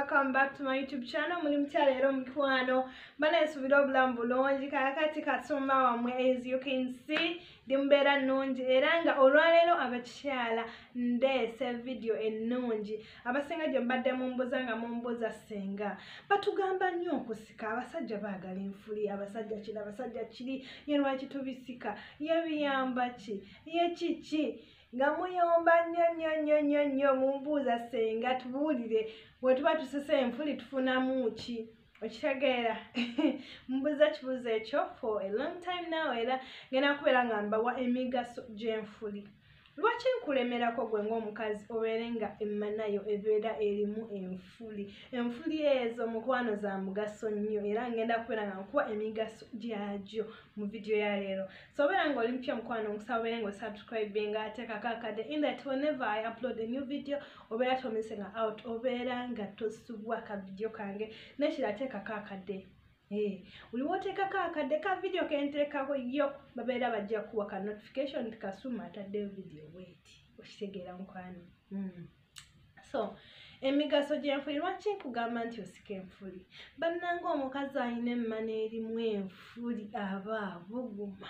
welcome back to my YouTube channel. Muli mchalero mkwano bana esubira obulamu bulungi kakati kasumba wamwe. As you can see dimbera nungi eranga olwalero abakyala ndese video ennungi abasenga gye mbadde mumbuza nga mumbuza senga batugamba nnyo okusika abasajja baagala enfuli abasajja kiri yenwa kitubisika yebiyamba ki yekiki nga muyomba nnyo mumbuuza senga tubuulire bwe tuba tusese enfuli tufunamu ki okitegeera mbuuza kibuuzo ekyo for a long time now era ngenda kubeera nga mbawa emigaso gy'enfuli. Lwaki nkulemerako gwe ng'omukazi obeere nga emmanayo ebeera erimu enfuli? Enfuli ezo mukwano za mugaso nnyo era ngenda kubeera nga nkuwa emigaso gyagyo mu video ya leero. So obeera nga oli mpya mukwano nkusaba obeere nga osubscribinga ateekako akadde in that whenever I upload a new video obeera tomissinga out, obeera nga tosubwa ka video kange nekira ateekako akadde. Uliwo teekako akadde ka video kenteekako yo babeera bajja kuwa ka notification tikasuma atadde video bweti okitegeera mukwano. So emigaso gy'enfuli, lwaki nkugamba nti osika enfuli? Bannanga omukazi alina emmana erimu enfuli aba abuguma.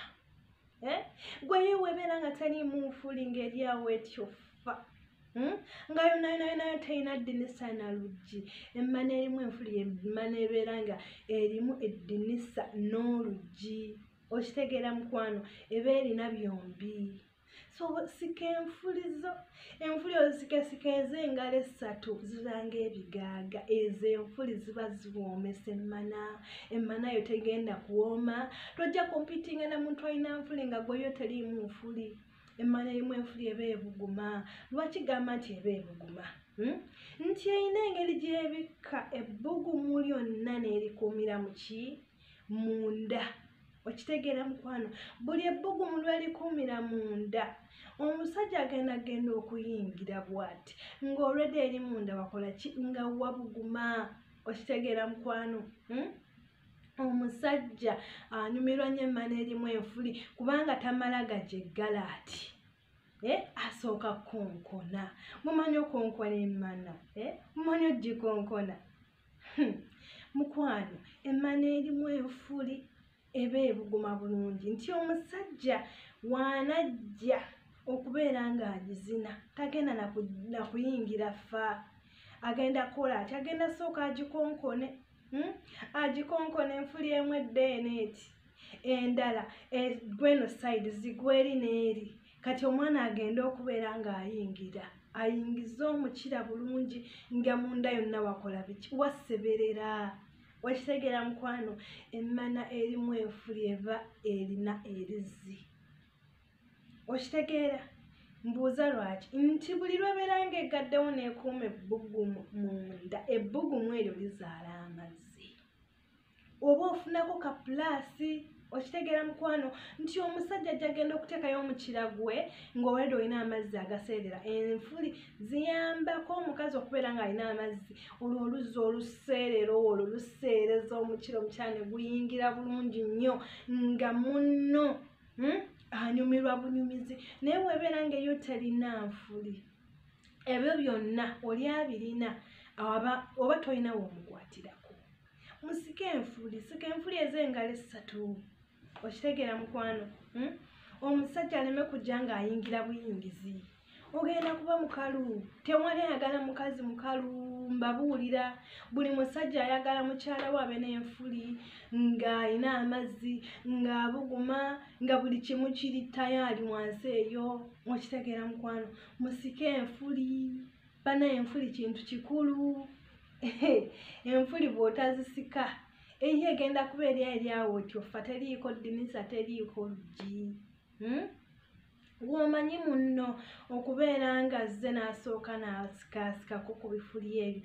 Gwe ye webeera nga taliimu nfuli ng'eri awo etyofa nga yona terina ddinisa na luggi. Emmana erimu enfuli emmana ebeera nga erimu eddinisa n'oluggi okitegeera mukwano, eba erina byombi. So sika enfuli zo, enfuli ozisikesika ez'engalo 3 ziba ng'ebigaaga. Ezo enfuli ziba ziwoomesa emmana yo tegenda kuwooma. Tojja kumpitinga na muntu alina nfuli nga gweyo teriimu nfuli. Emmana erimu enfuli eba ebuguma. Lwaki gamba nti eba ebuguma? Nti erina engeri gy'ebikka ebbugumu lyonna n'erikuumira mu ki? Munda. Okitegeera mukwano, buli ebbugumu lw'erikuumira munda omusajja agenda okuyingira bw'ati ng'olwedde eri munda wakola ki? Nga wabuguma. Okitegeera mukwano. Omusajja anyumirwa nnyo emmana erimu enfuli kubanga tamala gajeggala ati asooka konkona. Mumanyi okonkona emmana? Mumanyi ogikonkona? Mukwano, emmana erimu enfuli eba ebuguma bulungi nti omusajja waanajja okubeera ng'agizina tagenda na kuyingira fa. Agenda kukola ati? Agenda sooka agikonkone. Agikonkone enfuli emu eddeene eti endala gweno side zigweri n'eri. Kati omwana agenda okubeera ng'ayingira ayingiza omukira bulungi nga munda yonna wakola biki? Waseberera. Wakitegeera mukwano, emmana erimu enfuli eba erina erizzi. Okitegeera? Mbuuza lwaki? Nti buli lwebeera ng'eggaddewo n'ekuuma ebbugumu munda, ebbugumu eryo lizaala amazzi oba ofunako ka pulaasi. Okitegeera mukwano, nti omusajja gy'agenda okuteekayo omukira gwe ng'olwedde olina amazzi agaseerera. Enfuli ziyambako omukazi okubeera ng'alina amazzi olwo oluzzi oluseerera olwo luseereza omukira, omukyala ne guyingira bulungi nnyo nga munno anyumirwa bunyumizi. Naye webeera ng'eyo terina nfuli, ebyo byonna oli abirina oba tolina w'omugwatirako. Musike enfuli, sika enfuli ez'engalo 3. Okitegeera mukwano. Omusajja aleme kujja ng'ayingira buyingizi. Ogenda kuba mukalu. Tewali ayagala mukazi mukalu. Mbabuulira buli musajja ayagala mukyala we abe n'enfuli ng'alina amazzi ng'abuguma nga buli kimu kiri tayaali wansi eyo. Okitegeera mukwano, musike enfuli. Banaye enfuli kintu kikulu. Enfuli bw'otazisika eyo egenda kuba eri awo etyofa, teriiko ddinisa, teriiko luggi. Gwomanyi munno okubeera nga zze n'asooka n'asikasikako ku bifuli ebyo,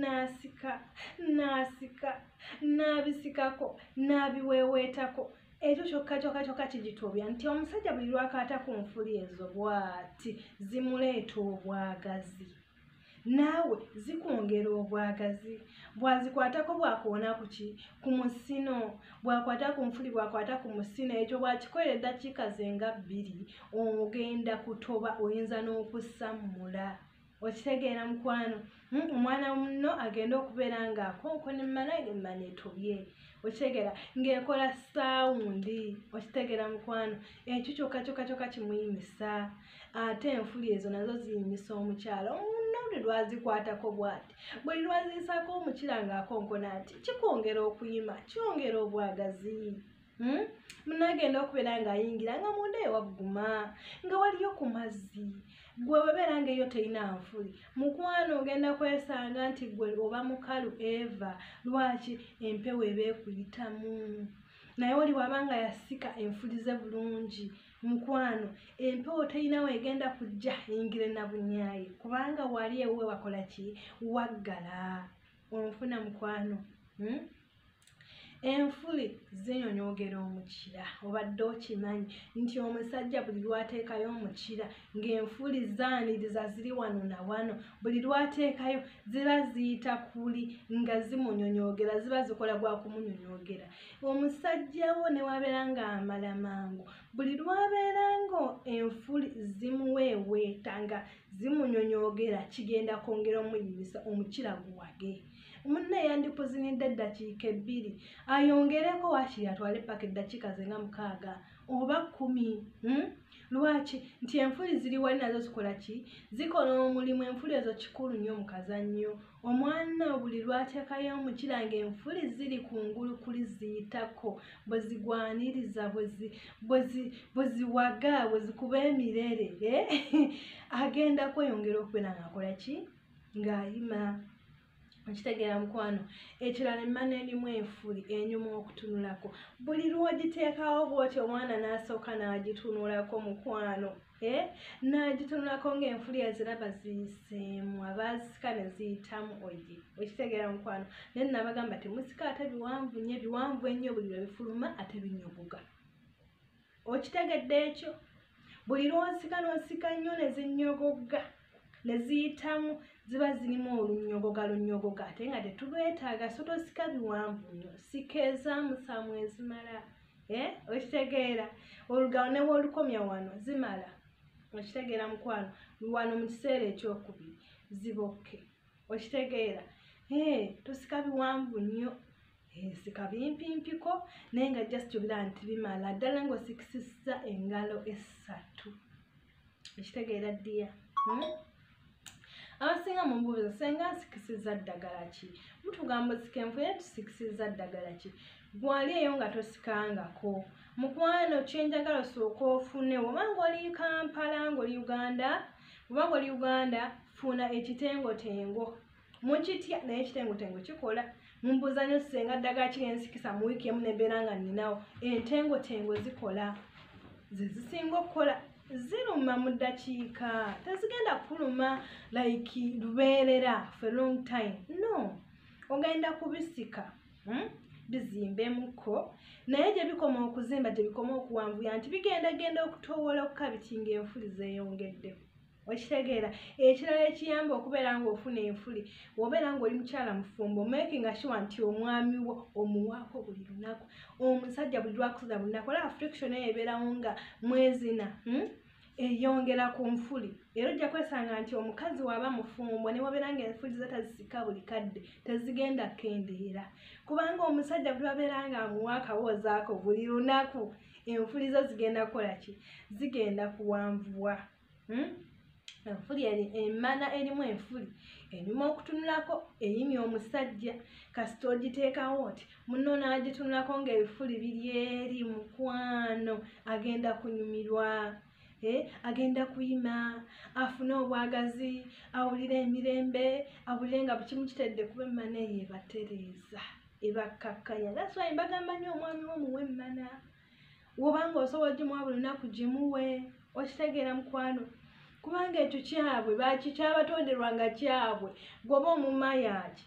n'asika n'abisikako n'abiweeweetako. Ekyo kyokka kigitobya nti omusajja buli lwakaata ku nfuli ezo bw'ati zimuleeta obwagazi. Naawe zikwongera obwagazi. Bwazikwatako bwakuwona ku musino, bwakwata ku nfuli bwakwata ku musino, ekyo bwakikolera eddakiika ze nga 2 ogenda kutoba, oyinza n'okusammula. okitegeera mukwano. Omwana muno agenda okubeera nga akonkona emmana etobye, okitegeera ng'ekola sawundi, okitegeera mukwano. Ekyo kyokka kimuyimisa. Ate enfuli ezo nazo ziyimisa omukyala. Omuno buli lwazikwatako bw'ati, buli lwaziyisaako omukira ng'akonkona ati kikwongera okuyima, kyongera obwagazi. Muno agenda okubeera ng'ayingira nga munda ewagguma, nga waliyo ku mazzi. Gwe webeera ng'eyo terina nfuli, mukwano ogenda kwesanga nti gwe oba mukalu Eva. Lwaki? Empewo eba ekuyitamu. Naye oli wabanga yasika enfuli ze bulungi mukwano, empewo terina weegenda kujja eyingire na bunyaayi, kubanga wali ewe wakola ki? Waggala. Onfuna mukwano. Enfuli zinyonyoogera omukira. Obadde okimanyi nti omusajja buli lwateekayo omukira ng'enfuli zaaniriza ziri wano na wano, buli lwateekayo ziba ziyita kuli nga zimunyonyoogera, ziba zikola gwa kumunyonyoogera. Omusajja wo ne wabeera ng'amala mangu, buli lwabeera nga enfuli zimuweeweeta nga zimunyonyoogera, kigenda kwongera omuyimisa omukira guwage. Munne yandikuzinidde eddakiika 2, ayongereko wakiri atwale paka eddakiika ze nga 6 oba 10. Lwaki? Nti enfuli ziri wali nazo zikola ki? Zikola omulimu. Enfuli ezo kikulu nnyo mu kazannyo. Omwana buli lwateekayo omukira ng'enfuli ziri kungulu kuli ziyitako, bwe zigwaniriza, bwe ziwaga, bwe zikuba emirere, agenda kweyongera okubeera ng'akola ki? Ng'ayima. Okitegeera mukwano. Ekirala emmana erimu enfuli enyuma okutunulako. Buli lw'ogiteekawo bw'oti omwana n'asooka n'agitunulako mukwano. N'agitunulako ng'enfuli eziraba ziyiseemu, abaazisika ne ziyitamu oye. Okitegeera mukwano. Naye nabagamba temusika ate biwanvu nnyo, biwanvu ennyo buli lwe bifuluma ate binyogoga. Okitegedde ekyo? Buli lw'osika n'osika nnyo ne zinyogoga, ne ziyitamu, ziba zirimu olunyogoga ate nga tetulwetaaga. So tosika biwanvu nnyo, sika ezaamusamu ezimala. Okitegeera? Olugalo ne bw'olukomya wano zimala. Okitegeera mukwano. Wano mu kiseera ekyokubiri zibokke. Okitegeera? Tosika biwanvu nnyo, sika bimpimpiko naye nga just obira nti bimala ddala ng'osikisizza engalo 3. Okitegeera ddiya? Abasinga mu mbuuza senga nsikisizza ddagala ki? Mutugamba osika enfuli naye tusikisizza ddagala ki? Gwali eyo nga tosikangako. Mukwano kyenjagala osooka ofune, oba ng'oli Kampala, ng'oli Uganda, oba ng'oli Uganda, funa ekitengotengo. Mukitya naye ekitengotengo kikola. Mumbuuza nnyo senga ddagala ki ensikisa mu wiiki emu ne mbeera nga nninawo. Entengotengo zikola. Ze zisinga okukola. Ziruma mu ddakiika, tezigenda kuluma like lubeerera for a long time. No, ogenda kubisika bizimbemuko, naye gye bikoma okuzimba, gye bikoma okuwanvuya nti bigenda okutoowola okukabiti ng'enfuli zeeyongeddeho. Okitegeera? Ekirala ekiyamba okubeera ng'ofuna enfuli, obeera ng'oli mukyala mufumbo, making sure nti omwami wo omuwaako buli lunaku. Omusajja buli lwakusiza buli lunaku, olaba friction eyo ebeerawo nga mwezi 4 eyongera ku nfuli. Era ojja kwesanga nti omukazi waba mufumbo ne wabeera ng'enfuli ze tazisika buli kadde, tezigenda kendeera. Kubanga omusajja buli wabeera ng'amuwa akawoozaako buli lunaku, enfuli zo zigenda kukola ki? Zigenda kuwanvuwa. Enfuli emmana erimu enfuli enyuma okutunulako eyimya omusajja. Kasita ogiteekawo oti munno n'agitunulako ng'ebifuli biri eri mukwano, agenda kunyumirwa. Agenda kuyima, afune obwagazi, awulire emirembe, awulire nga bukimu kitedde kuba emmana eyo ebatereeza, ebakkakkanya. That's why mbagamba nnyo omwami wo muwe emmana. Wobanga osobola gimuwa buli lunaku gimuwe. Okitegeera mukwano? Kubanga ekyo kyabwe kyabatonderwanga kyabwe. Gwoba omumma yaki?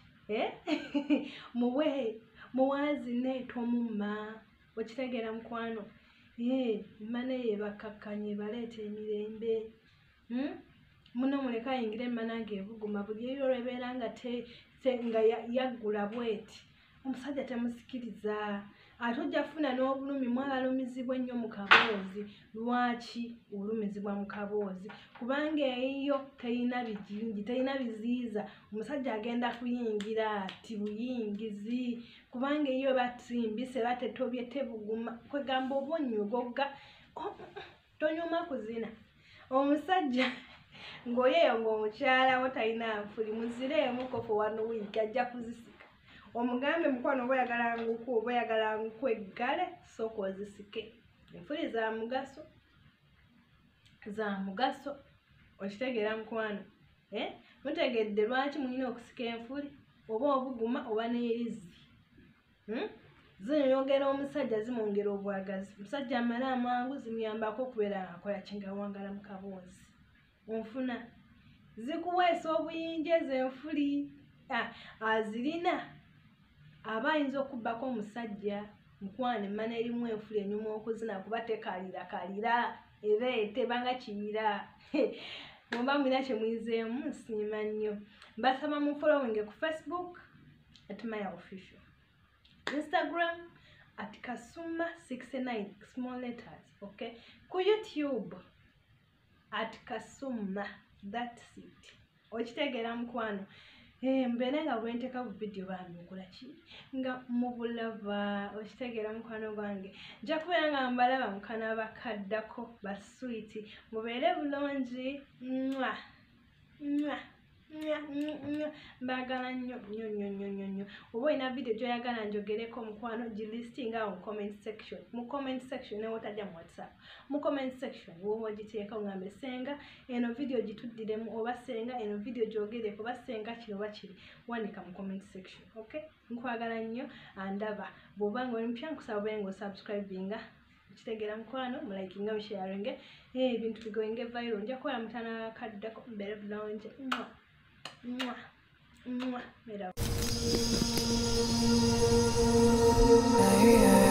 Muwaazine tomumma. Okitegeera mukwano? Emmana eyo ebakkakkanya, ebaleeta emirembe. Muno muleka ayingira emmana ng'ebuguma, buli eri olwebeera nga yaggula bweti. Omusajja temusikiriza. atujja funa n'obulumi mwabalumizibwa ennyo mu kaboozi. Lwaki olumizibwa mu kaboozi? Kubanga eyiyo terina bijingi, terina biziiza. Omusajja agenda kuyingira ati buyingizi, kubanga eyiyo batimbise batetobye tebuguma, kwegamba obonyogogga tonyuma kuzina. Omusajja ng'oyeyo ng'omukyala wo talina nfuli, muzireemu kofo wano wiiki ajja kuzisika. Omugambe mukwano oba oyagala nguku oba oyagala nkweggale sooka ozisike. Enfuli za mugaso, za mugaso. Okitegeera mukwano? Mutegedde lwaki mulina okusika enfuli oba obuguma oba n'erizzi? Zinyongera omusajja, zimwongera obwagazi. Omusajja amala amangu zimuyambako okubeera ng'akola kinga wangala mu kaboozi. Onfuna zikuweesa obuyinja ezo enfuli. Azirina aba ayinza okubbako omusajja. Mukwano emmana erimu enfuli enyuma okuzina kuba tekalira ebeete banga kiyira. Mwemba mwina kye muyizeemu nsiima nnyo. Mbasaba mu following ku Facebook @MayaOfficial, Instagram @Kasuma69 small letters, okay? Ku YouTube @Kasuma, that's it. Okitegeera mukwano? Mbeera nga bwenteka bu video bamugula ki nga mubulaba. Okitegeera mukwano gwange? Nja kubeera nga mbalaba mukana bakaddako ba sweet. Mubeere bulungi. Mbagala nnyo nnyo nnyo nnyo nnyo. Oba olina video gy'oyagala njogereko mukwano, gilistinga awo mu comment section. Mu comment section ne wotajja mu WhatsApp. Mu comment section wowe ogiteeka ngambe senga eno video gituddiremu oba senga eno video gyogereko oba senga kino oba kiri. Wandika mu comment section, okay? Nkwagala nnyo andaba. Bw'oba ng'oli mpya nkusaba obeere ng'osubscribinga. Okitegeera mukwano, mulayikinga musharinge. Ebintu bigoyinge viral. Nja kukola mutana kaddako. Mbeere bulungi. Mera.